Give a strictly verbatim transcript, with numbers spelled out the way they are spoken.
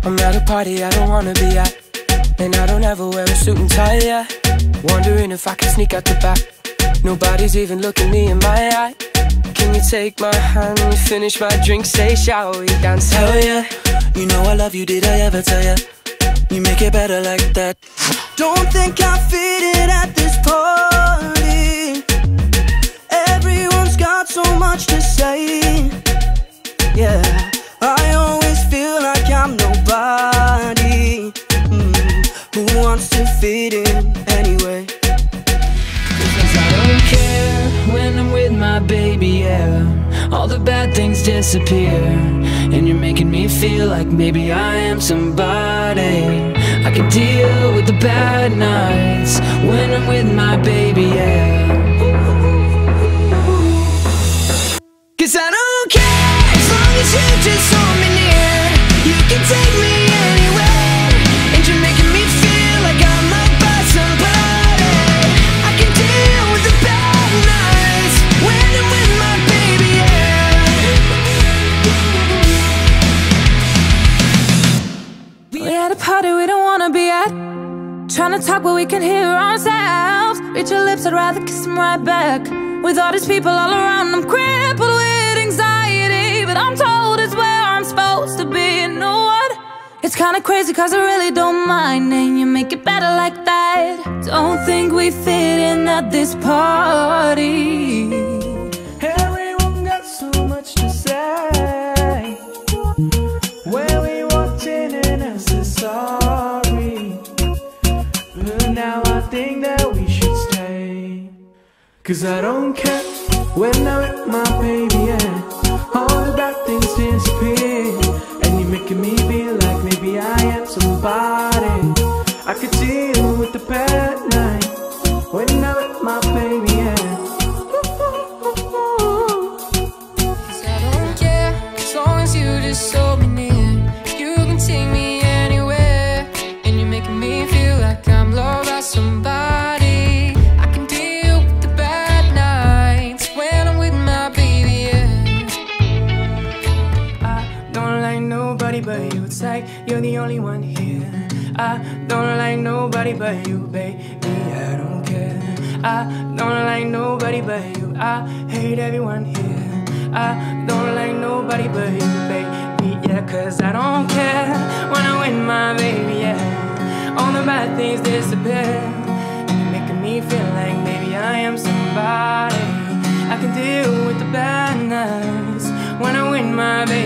I'm at a party I don't wanna be at, and I don't ever wear a suit and tie, yeah. Wondering if I can sneak out the back. Nobody's even looking me in my eye. Can you take my hand, finish my drink, say shall we dance? Hell yeah, you know I love you, did I ever tell ya? You make it better like that. Don't think I fit in at this party. Everyone's got so much to say. Yeah, I always feel like I'm nobody. mm, Who wants to fit in anyway? Cause I don't care when I'm with my baby, yeah. All the bad things disappear, and you're making me feel like maybe I am somebody. I can deal with the bad nights when I'm with my baby, yeah. Cause I don't care as long as you just hold me near. You can take me anywhere, and you're making me feel like I'm loved by somebody. I can deal with the bad nights when I'm with my baby, yeah. We at a party we don't wanna be at, trying to talk but we can hear ourselves. Reach your lips, I'd rather kiss them right back. With all these people all around, I'm crippled with anxiety, but I'm told it's where I'm supposed to be. You know what? It's kinda crazy cause I really don't mind, and you make it better like that. Don't think we fit in at this party. Everyone got so much to say. Where we walked in and I said sorry, but now I think that we should stay. Cause I don't care when I'm with my baby, yeah. All the bad things disappear, and you're making me feel like maybe I am somebody. I could deal with the bad night when I'm with my baby, yeah. Cause I don't care as long as you just hold me near. You can take me anywhere, and you're making me feel like I'm loved by somebody. I can deal with the bad nights when I'm with my baby, yeah. I don't like nobody but you. It's like you're the only one here. I don't like nobody but you, baby. I don't care. I don't like nobody but you. I hate everyone here. I don't like nobody but you, baby. Yeah, cause I don't care when I'm with my baby, yeah. All the bad things disappear, and you're making me feel like maybe I am somebody. I can deal with the bad nights when I'm with my baby.